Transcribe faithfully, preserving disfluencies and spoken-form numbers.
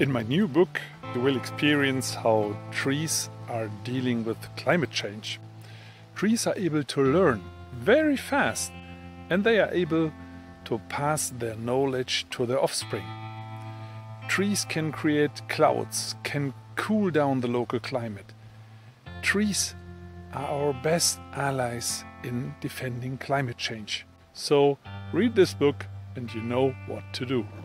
In my new book, you will experience how trees are dealing with climate change. Trees are able to learn very fast, and they are able to pass their knowledge to their offspring. Trees can create clouds, can cool down the local climate. Trees are our best allies in defending climate change. So read this book and you know what to do.